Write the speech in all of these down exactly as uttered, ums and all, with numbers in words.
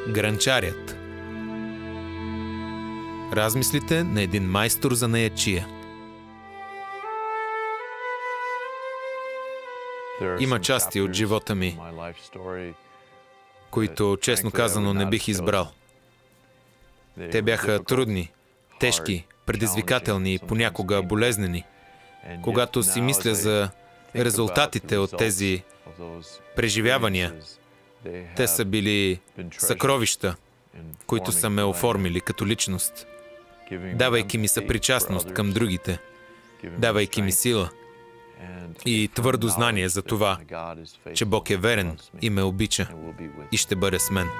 Гранчарят. Размислите на един майстор за наячия. Има части от живота ми, които, честно казано, не бих избрал. Те бяха трудни, тежки, предизвикателни и понякога болезнени. Когато си мисля за резултатите от тези преживявания, те са били съкровища, които са ме оформили като личност, давайки ми съпричастност към другите, давайки ми сила и твърдо знание за това, че Бог е верен и ме обича и ще бъде с мен.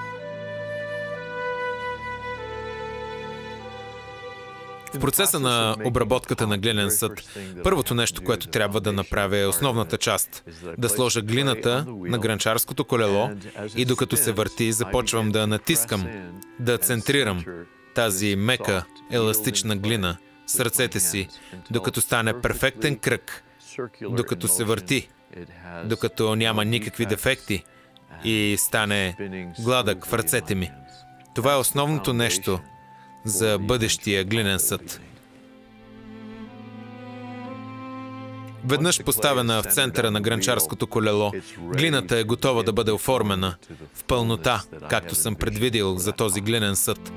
В процеса на обработката на глинен съд, първото нещо, което трябва да направя е основната част. Да сложа глината на гранчарското колело и докато се върти, започвам да натискам, да центрирам тази мека, еластична глина с ръцете си, докато стане перфектен кръг, докато се върти, докато няма никакви дефекти и стане гладък в ръцете ми. Това е основното нещо за бъдещия глинен съд. Веднъж поставена в центъра на гранчарското колело, глината е готова да бъде оформена в пълнота, както съм предвидил за този глинен съд.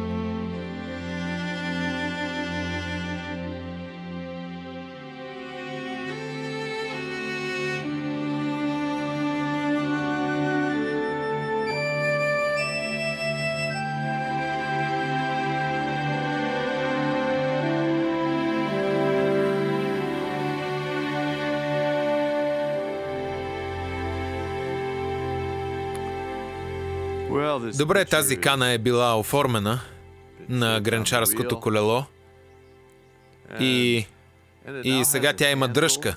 Добре, тази кана е била оформена на гранчарското колело и, и сега тя има дръжка.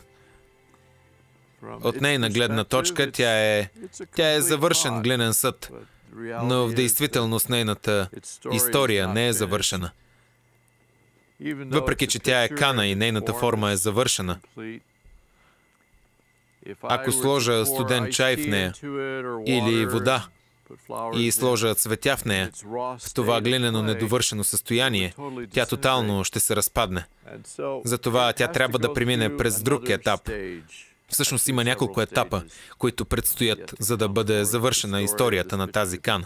От нейна гледна точка тя е, тя е завършен глинен съд, но в действителност нейната история не е завършена. Въпреки че тя е кана и нейната форма е завършена, ако сложа студен чай в нея или вода и сложа цветя в нея, в това глинено недовършено състояние, тя тотално ще се разпадне. Затова тя трябва да премине през друг етап. Всъщност има няколко етапа, които предстоят, за да бъде завършена историята на тази кана.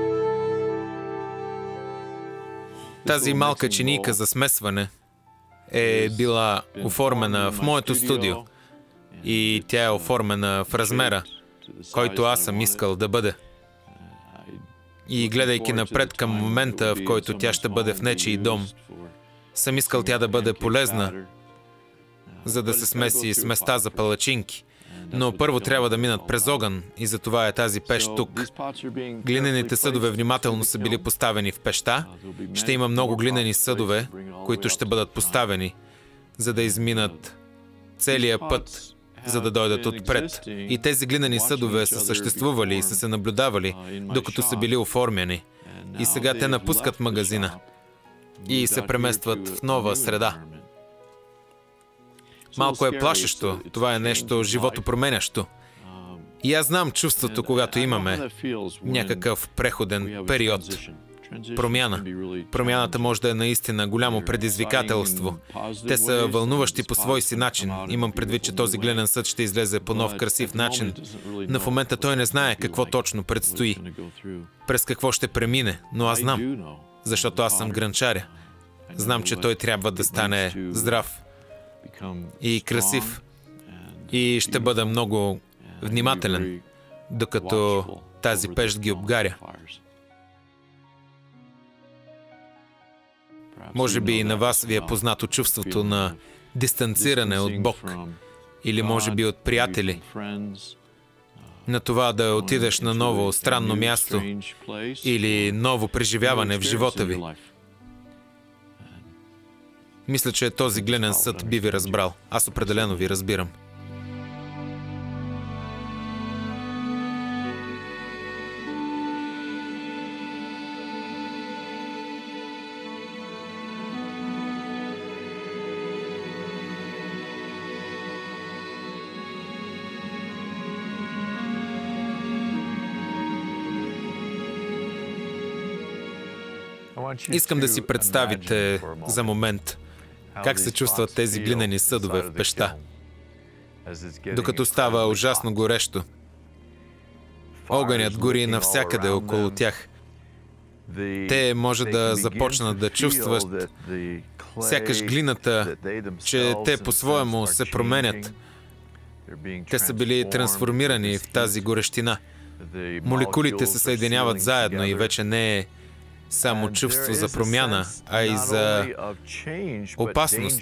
Тази малка чинийка за смесване е била оформена в моето студио и тя е оформена в размера, който аз съм искал да бъде. И гледайки напред към момента, в който тя ще бъде в нечий дом, съм искал тя да бъде полезна, за да се смеси с места за палачинки. Но първо трябва да минат през огън и затова е тази пещ тук. Глинените съдове внимателно са били поставени в пеща. Ще има много глинени съдове, които ще бъдат поставени, за да изминат целия път, за да дойдат отпред. И тези глинени съдове са съществували и са се наблюдавали, докато са били оформяни. И сега те напускат магазина и се преместват в нова среда. Малко е плашещо. Това е нещо животопроменящо. И аз знам чувството, когато имаме някакъв преходен период. Промяна. Промяната може да е наистина голямо предизвикателство. Те са вълнуващи по свой си начин. Имам предвид, че този глинен съд ще излезе по нов красив начин. Но в момента той не знае какво точно предстои. През какво ще премине. Но аз знам. Защото аз съм гранчаря. Знам, че той трябва да стане здрав и красив. И ще бъда много внимателен, докато тази пещ ги обгаря. Може би и на вас ви е познато чувството на дистанциране от Бог, или може би от приятели, на това да отидеш на ново странно място или ново преживяване в живота ви. Мисля, че този глинен съд би ви разбрал. Аз определено ви разбирам. Искам да си представите за момент как се чувстват тези глинени съдове в пещта, докато става ужасно горещо. Огънят гори навсякъде около тях. Те може да започнат да чувстват, сякаш глината, че те по-своему се променят. Те са били трансформирани в тази горещина. Молекулите се съединяват заедно и вече не е само чувство за промяна, а и за опасност,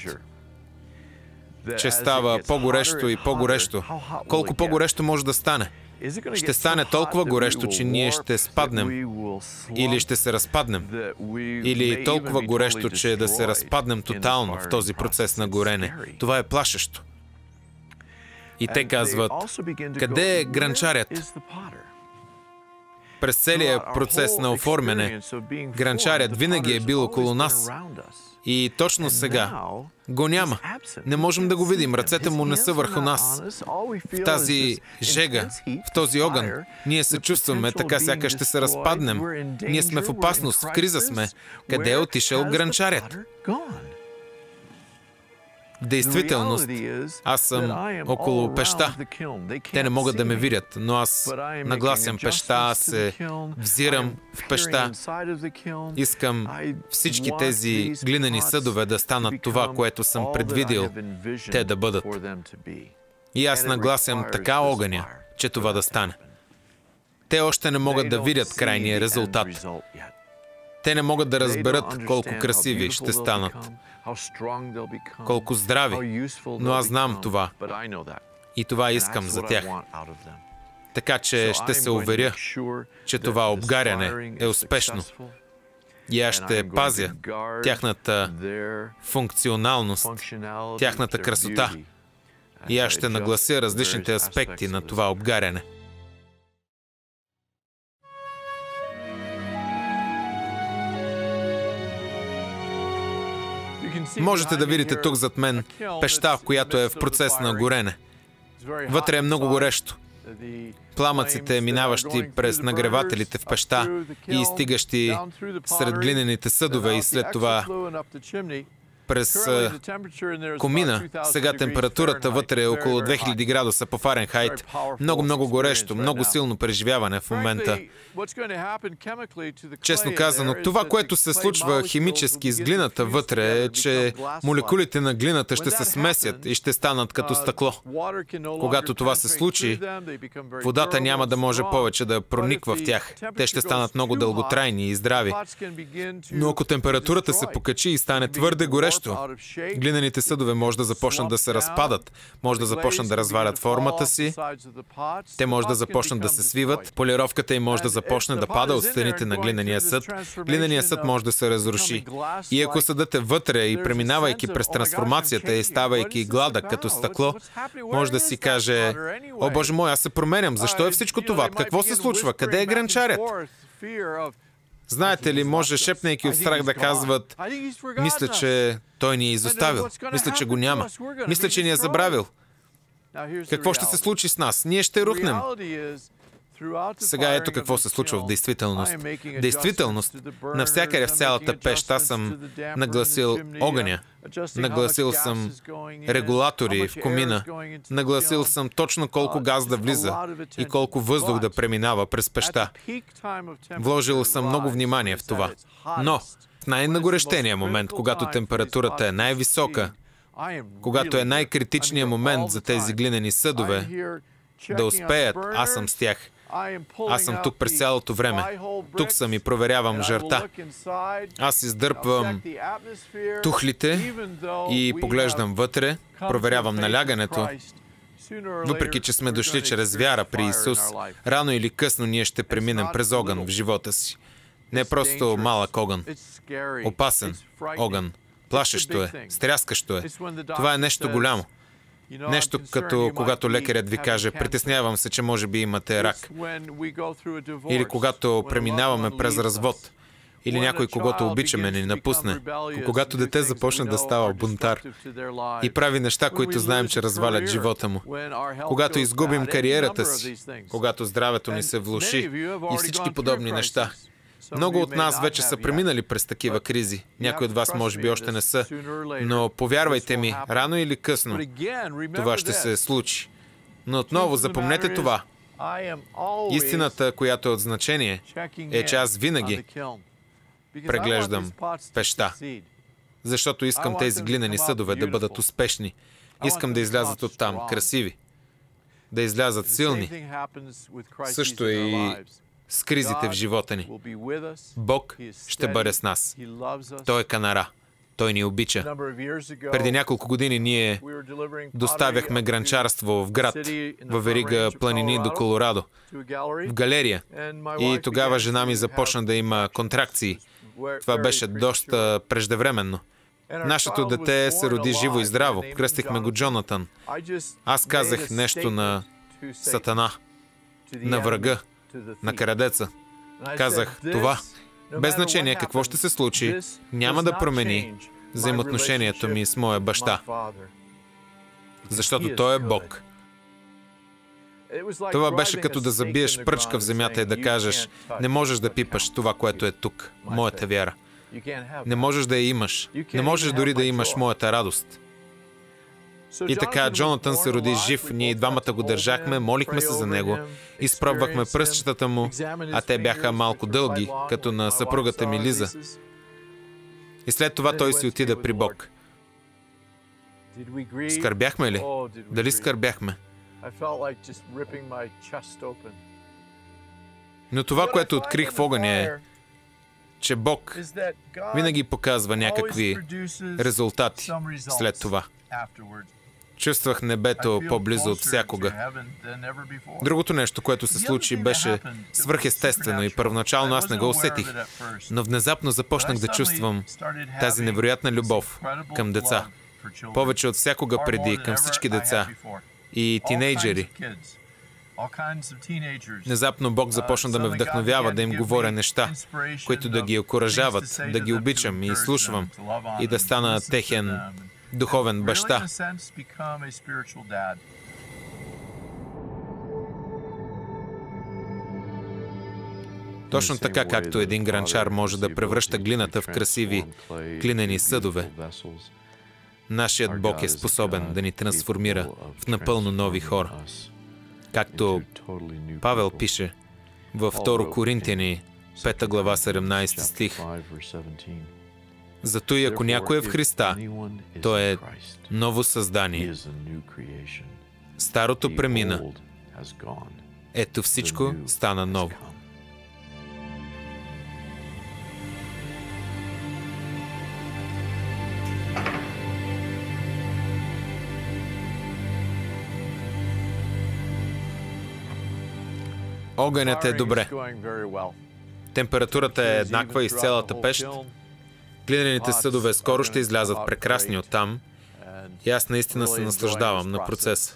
че става по-горещо и по-горещо. Колко по-горещо може да стане? Ще стане толкова горещо, че ние ще спаднем или ще се разпаднем. Или толкова горещо, че да се разпаднем тотално в този процес на горене. Това е плашещо. И те казват, къде е гранчарят? През целия процес на оформяне, гранчарят винаги е бил около нас. И точно сега го няма. Не можем да го видим. Ръцете му не са върху нас. В тази жега, в този огън, ние се чувстваме така, сякаш ще се разпаднем. Ние сме в опасност, в криза сме. Къде е отишъл гранчарят? В действителност, аз съм около пеща. Те не могат да ме видят, но аз нагласям пеща, аз се взирам в пеща. Искам всички тези глинени съдове да станат това, което съм предвидил те да бъдат. И аз нагласям така огъня, че това да стане. Те още не могат да видят крайния резултат. Те не могат да разберат колко красиви ще станат, колко здрави, но аз знам това и това искам за тях. Така че ще се уверя, че това обгаряне е успешно и аз ще пазя тяхната функционалност, тяхната красота и аз ще наглася различните аспекти на това обгаряне. Можете да видите тук зад мен пеща, която е в процес на горене. Вътре е много горещо. Пламъците, минаващи през нагревателите в пеща и стигащи сред глинените съдове и след това през комина. Сега температурата вътре е около две хиляди градуса по Фаренхайт. Много, много горещо, много силно преживяване в момента. Честно казано, това, което се случва химически с глината вътре, е, че молекулите на глината ще се смесят и ще станат като стъкло. Когато това се случи, водата няма да може повече да прониква в тях. Те ще станат много дълготрайни и здрави. Но ако температурата се покачи и стане твърде горещо, глинените съдове може да започнат да се разпадат, може да започнат да развалят формата си, те може да започнат да се свиват, полировката им може да започне да пада от стените на глинения съд, глинения съд може да се разруши. И ако съдът е вътре и преминавайки през трансформацията и ставайки гладък като стъкло, може да си каже: "О, Боже мой, аз се променям, защо е всичко това? Какво се случва? Къде е гранчарят?" Знаете ли, може шепнейки от страх да казват: "Мисля, че той ни е изоставил. Мисля, че го няма. Мисля, че ни е забравил." Какво ще се случи с нас? Ние ще рухнем. Сега ето какво се случва в действителност. Действителност, навсякъде в цялата пещ аз съм нагласил огъня. Нагласил съм регулатори в комина. Нагласил съм точно колко газ да влиза и колко въздух да преминава през пещта. Вложил съм много внимание в това. Но в най-нагорещения момент, когато температурата е най-висока, когато е най-критичният момент за тези глинени съдове да успеят, аз съм с тях. Аз съм тук през цялото време. Тук съм и проверявам жарта. Аз издърпвам тухлите и поглеждам вътре, проверявам налягането. Въпреки че сме дошли чрез вяра при Исус, рано или късно ние ще преминем през огън в живота си. Не просто малък огън. Опасен огън. Плашещо е, стряскащо е. Това е нещо голямо. Нещо като когато лекарят ви каже: "Притеснявам се, че може би имате рак." Или когато преминаваме през развод. Или някой, когото обичаме, ни напусне. Когато дете започне да става бунтар и прави неща, които знаем, че развалят живота му. Когато изгубим кариерата си. Когато здравето ни се влоши и всички подобни неща. Много от нас вече са преминали през такива кризи. Някои от вас може би още не са. Но повярвайте ми, рано или късно това ще се случи. Но отново запомнете това. Истината, която е от значение, е, че аз винаги преглеждам пещта. Защото искам тези глинени съдове да бъдат успешни. Искам да излязат оттам красиви. Да излязат силни. Също и с кризите в живота ни. Бог ще бъде с нас. Той е канара. Той ни обича. Преди няколко години ние доставяхме гранчарство в град, във верига планини до Колорадо, в галерия. И тогава жена ми започна да има контракции. Това беше доста преждевременно. Нашето дете се роди живо и здраво. Кръстихме го Джонатан. Аз казах нещо на Сатана, на врага, на крадеца. Казах: "Това, без значение какво ще се случи, няма да промени взаимоотношението ми с моя баща. Защото той е Бог." Това беше като да забиеш пръчка в земята и да кажеш: "Не можеш да пипаш това, което е тук, моята вяра. Не можеш да я имаш. Не можеш дори да имаш моята радост." И така Джонатан се роди жив, ние и двамата го държахме, молихме се за него, изпробвахме пръстчетата му, а те бяха малко дълги, като на съпругата ми Лиза. И след това той си отида при Бог. Скърбяхме ли? Дали скърбяхме? Но това, което открих в огъня е, че Бог винаги показва някакви резултати след това. Чувствах небето по-близо от всякога. Другото нещо, което се случи, беше свръхестествено и първоначално аз не го усетих, но внезапно започнах да чувствам тази невероятна любов към деца. Повече от всякога преди, към всички деца и тинейджери. Внезапно Бог започна да ме вдъхновява, да им говоря неща, които да ги окуражават, да ги обичам и изслушвам и да стана техен духовен баща. Точно така, както един гранчар може да превръща глината в красиви глинени съдове, Нашият Бог е способен да ни трансформира в напълно нови хора. Както Павел пише във втора Коринтияни, пета глава, седемнадесети стих. Зато и ако някой е в Христа, той е ново създание. Старото премина. Ето всичко стана ново. Огънят е добре. Температурата е еднаква из цялата пещ. Глинените съдове скоро ще излязат прекрасни оттам. И аз наистина се наслаждавам на процеса.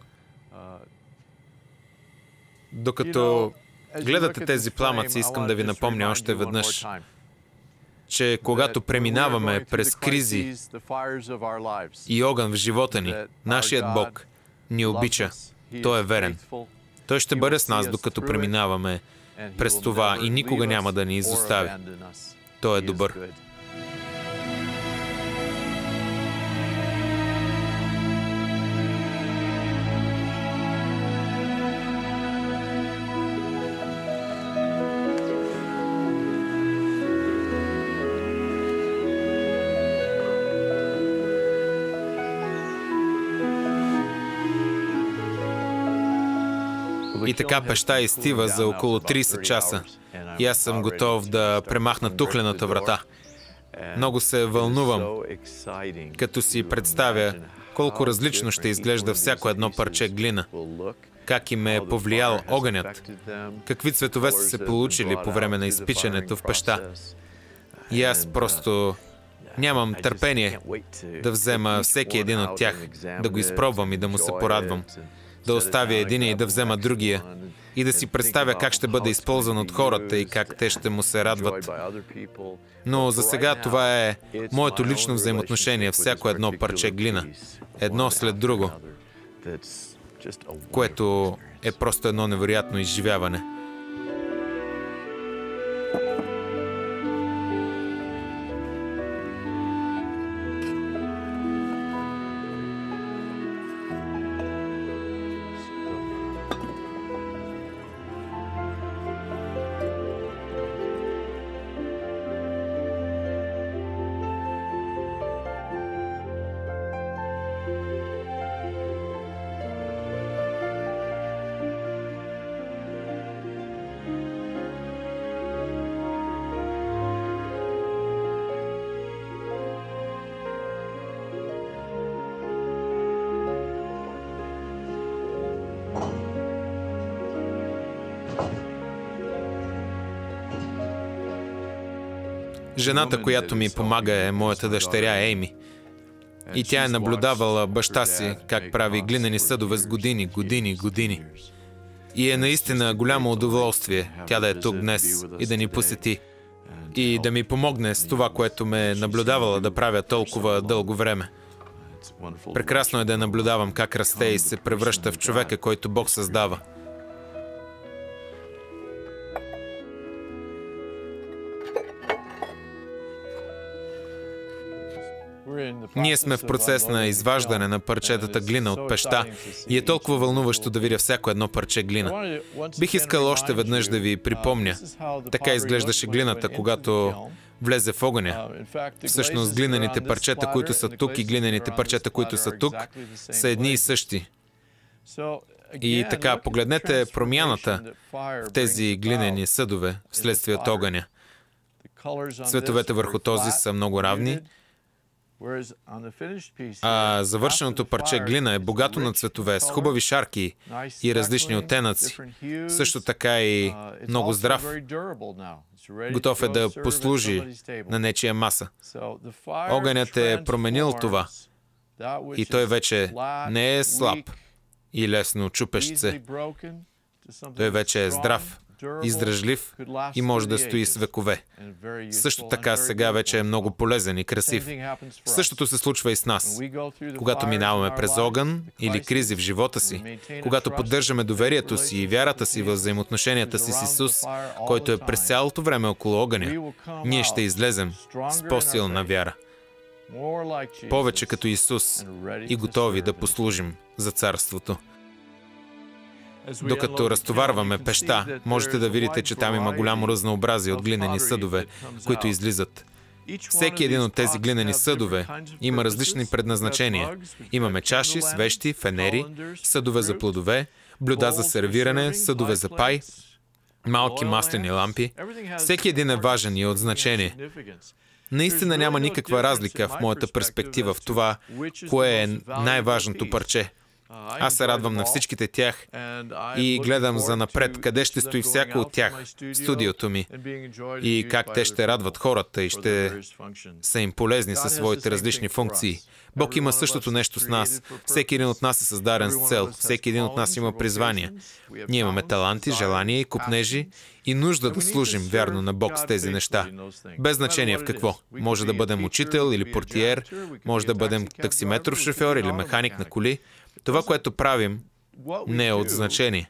Докато гледате тези пламъци, искам да ви напомня още веднъж, че когато преминаваме през кризи и огън в живота ни, нашият Бог ни обича. Той е верен. Той ще бъде с нас, докато преминаваме през това и никога няма да ни изостави. Той е добър. И така пещта изстива за около тридесет часа. И аз съм готов да премахна тухлената врата. Много се вълнувам, като си представя колко различно ще изглежда всяко едно парче глина. Как им е повлиял огънят. Какви цветове са се получили по време на изпичането в пещта. И аз просто нямам търпение да взема всеки един от тях, да го изпробвам и да му се порадвам. Да оставя единия и да взема другия и да си представя как ще бъде използван от хората и как те ще му се радват. Но за сега това е моето лично взаимоотношение, всяко едно парче глина, едно след друго, което е просто едно невероятно изживяване. Жената, която ми помага, е моята дъщеря Ейми. И тя е наблюдавала баща си как прави глинени съдове с години, години, години. И е наистина голямо удоволствие тя да е тук днес и да ни посети. И да ми помогне с това, което ме е наблюдавала да правя толкова дълго време. Прекрасно е да наблюдавам как расте и се превръща в човека, който Бог създава. Ние сме в процес на изваждане на парчетата глина от пещта и е толкова вълнуващо да видя всяко едно парче глина. Бих искал още веднъж да ви припомня. Така изглеждаше глината, когато влезе в огъня. Всъщност глинените парчета, които са тук и глинените парчета, които са тук, са едни и същи. И така, погледнете промяната в тези глинени съдове вследствие от огъня. Цветовете върху този са много равни, а завършеното парче глина е богато на цветове, с хубави шарки и различни оттенъци. Също така и много здрав. Готов е да послужи на нечия маса. Огънят е променил това и той вече не е слаб и лесно чупещ се. Той вече е здрав, издръжлив и може да стои с векове. Също така сега вече е много полезен и красив. Същото се случва и с нас. Когато минаваме през огън или кризи в живота си, когато поддържаме доверието си и вярата си в взаимоотношенията си с Исус, който е през цялото време около огъня, ние ще излезем с по-силна вяра. повече като Исус и готови да послужим за царството. Докато разтоварваме пеща, можете да видите, че там има голямо разнообразие от глинени съдове, които излизат. Всеки един от тези глинени съдове има различни предназначения. Имаме чаши, свещи, фенери, съдове за плодове, блюда за сервиране, съдове за пай, малки маслени лампи. Всеки един е важен и е от значение. Наистина няма никаква разлика в моята перспектива в това, кое е най-важното парче. Аз се радвам на всичките тях и гледам за напред къде ще стои всяко от тях в студиото ми и как те ще радват хората и ще са им полезни със своите различни функции. Бог има същото нещо с нас. Всеки един от нас е създаден с цел. Всеки един от нас има призвание. Ние имаме таланти, желания и купнежи и нужда да служим вярно на Бог с тези неща. Без значение в какво. Може да бъдем учител или портиер, може да бъдем таксиметров шофьор или механик на коли. Това, което правим, не е от значение.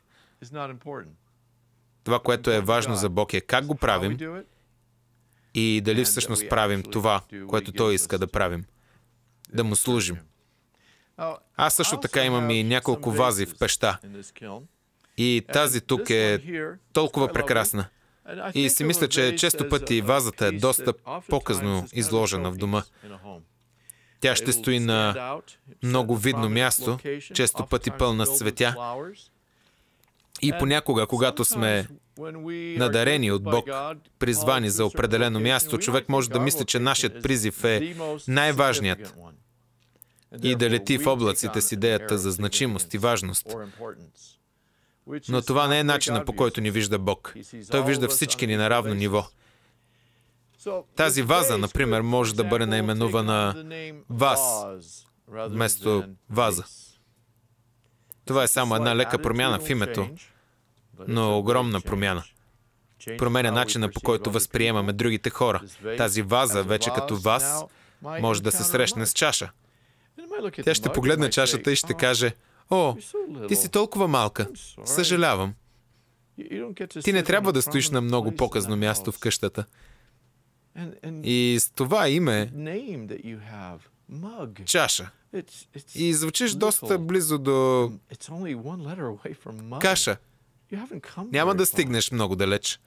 Това, което е важно за Бог, е как го правим и дали всъщност правим това, което Той иска да правим. Да Му служим. Аз също така имам и няколко вази в пеща. И тази тук е толкова прекрасна. И си мисля, че често пъти вазата е доста по-късно изложена в дома. Тя ще стои на много видно място, често пъти пълна с цветя. И понякога, когато сме надарени от Бог, призвани за определено място, човек може да мисли, че нашият призив е най-важният и да лети в облаците с идеята за значимост и важност. Но това не е начинът, по който ни вижда Бог. Той вижда всички ни на равно ниво. Тази ваза, например, може да бъде наименувана Ваз, вместо ваза. Това е само една лека промяна в името, но огромна промяна. Променя начина, по който възприемаме другите хора. Тази ваза, вече като ваз, може да се срещне с чаша. Тя ще погледне чашата и ще каже: «О, ти си толкова малка. Съжалявам. Ти не трябва да стоиш на много по-късно място в къщата». И с това име чаша. И звучиш доста близо до каша. Няма да стигнеш много далеч.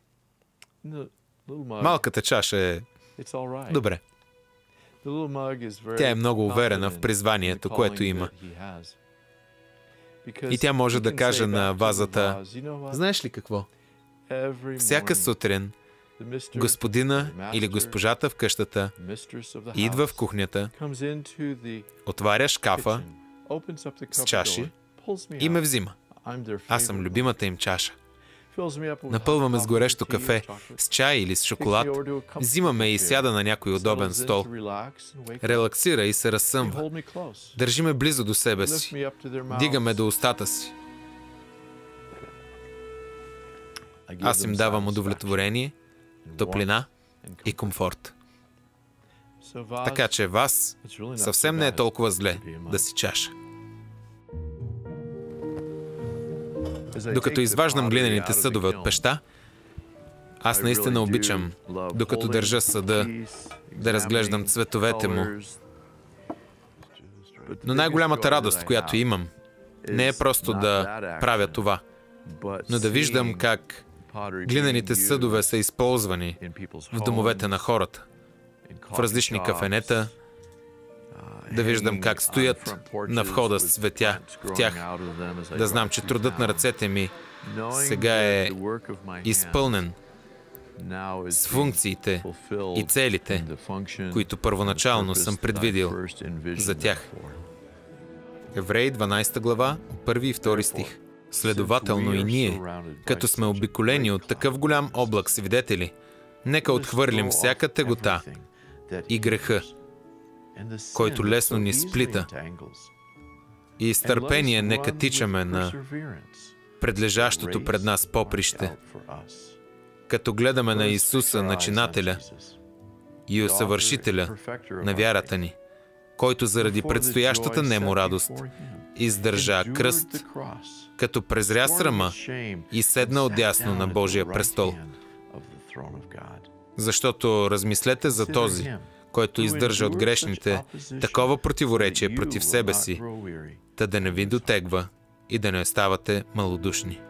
Малката чаша е добре. Тя е много уверена в призванието, което има. И тя може да каже на вазата: «Знаеш ли какво? Всяка сутрин господина или госпожата в къщата идва в кухнята, отваря шкафа с чаши и ме взима. Аз съм любимата им чаша. Напълваме с горещо кафе, с чай или с шоколад, взимаме и сяда на някой удобен стол, релаксира и се разсъмва. Държиме близо до себе си, дигаме до устата си. Аз им давам удовлетворение, топлина и комфорт. Така че вас съвсем не е толкова зле да си чаша. Докато изваждам глинените съдове от пеща, аз наистина обичам, докато държа съда, да разглеждам цветовете му. Но най-голямата радост, която имам, не е просто да правя това, но да виждам как глинените съдове са използвани в домовете на хората, в различни кафенета, да виждам как стоят на входа с цветя в тях, да знам, че трудът на ръцете ми сега е изпълнен с функциите и целите, които първоначално съм предвидил за тях. Евреи дванадесета глава, първи и втори стих. Следователно и ние, като сме обиколени от такъв голям облак свидетели, нека отхвърлим всяка тегота и греха, който лесно ни сплита, и с търпение нека тичаме на предлежащото пред нас поприще, като гледаме на Исуса, начинателя и усъвършителя на вярата ни, който заради предстоящата нему радост издържа кръст, като презря срама и седна отдясно на Божия престол. Защото размислете за този, който издържа от грешните такова противоречие против себе си, та да не ви дотегва и да не оставате малодушни.